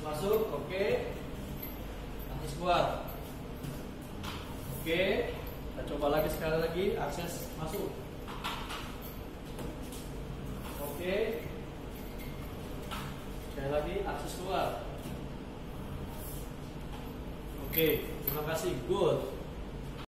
masuk, oke. Akses keluar. Oke, kita coba lagi sekali lagi, akses masuk. Oke. Sekali lagi akses keluar. Oke, terima kasih. Good.